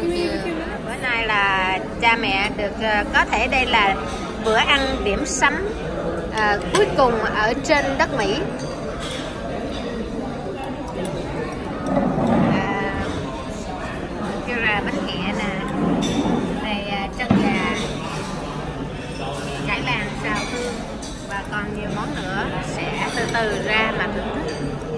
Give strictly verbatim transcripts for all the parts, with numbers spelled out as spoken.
Bữa nay là cha mẹ được có thể đây là bữa ăn điểm sắm à, cuối cùng ở trên đất Mỹ. À, kêu là bánh ghẹ nè, đây à, chân gà, cải làng xào hương và còn nhiều món nữa, sẽ từ từ ra mà thưởng thức.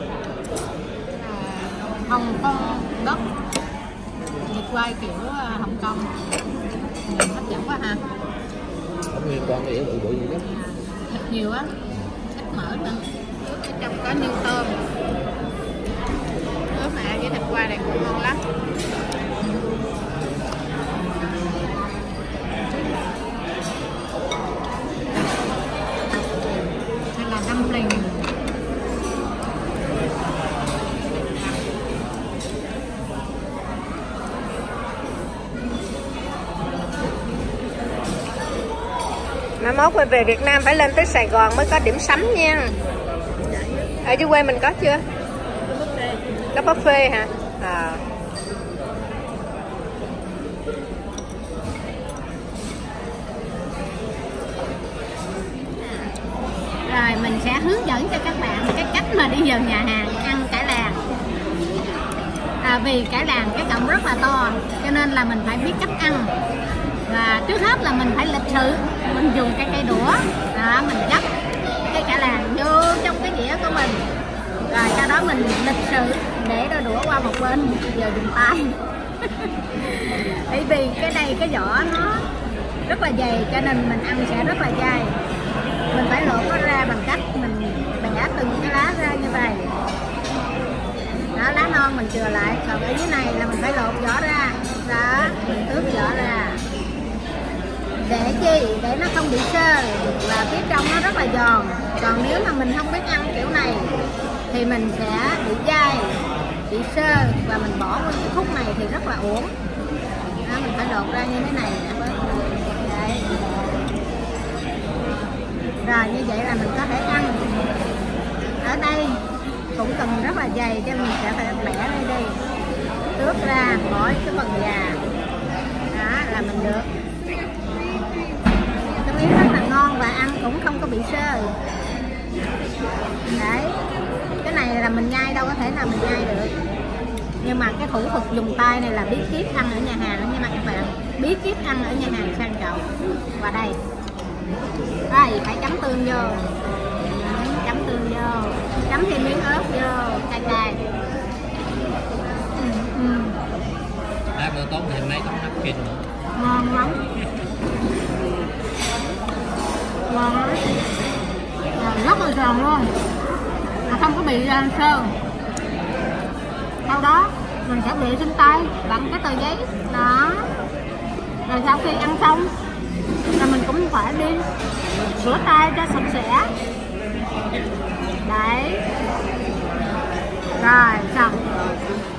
Hồng Kông đất Nhật quay kiểu Hồng Kông hấp dẫn quá ha. Không liên quan đến bự bự gì đó. Thịt nhiều á, ít mỡ nữa. Ở trong có nhiều tôm, ướp mà với thịt quay này cũng ngon lắm. Đây là dumpling. Mai mốt quay về Việt Nam phải lên tới Sài Gòn mới có điểm sắm nha. Ở dưới quê mình có chưa? Có buffet hả? À. Rồi mình sẽ hướng dẫn cho các bạn cái cách mà đi vào nhà hàng ăn cải làng. À, vì cải làng cái cọng rất là to cho nên là mình phải biết cách ăn. Và trước hết là mình phải lịch sự, mình dùng cái cây đũa đó, mình gấp cái cải làng vô trong cái dĩa của mình, rồi sau đó mình lịch sự để đôi đũa qua một bên, giờ dùng tay. Bởi vì cái đây cái vỏ nó rất là dày cho nên mình ăn sẽ rất là dai. Mình phải lột nó ra bằng cách mình bẻ từng cái lá ra như vậy đó, lá non mình chừa lại, còn ở dưới này là mình phải lột vỏ ra đó, mình tước vỏ ra. Để chi? Để nó không bị sơ và phía trong nó rất là giòn. Còn nếu mà mình không biết ăn kiểu này thì mình sẽ bị dai, bị sơ và mình bỏ qua cái khúc này thì rất là uổng đó, mình phải lột ra như thế này. Đấy. Rồi như vậy là mình có thể ăn. Ở đây cũng cần rất là dày cho mình sẽ phải bẻ đây đi, tước ra bỏ cái phần già đó là mình được. Cái miếng rất là ngon và ăn cũng không có bị sơ. Đấy, cái này là mình nhai đâu có thể nào mình nhai được, nhưng mà cái thủ thuật dùng tay này là bí kíp ăn ở nhà hàng nha các bạn, bí kíp ăn ở nhà hàng sang trọng. Và đây, đây phải chấm tương vô, chấm tương vô, chấm thêm miếng ớt vô, cay cay. Ừ, ừ. Lát nữa tốn thêm mấy tấm napkin nữa. Ngon lắm, ngon lắm, rất là giòn luôn, mà không có bị uh, sơ. Sau đó mình sẽ vệ sinh tay bằng cái tờ giấy đó, rồi sau khi ăn xong là mình cũng phải đi rửa tay cho sạch sẽ. Đấy, rồi xong.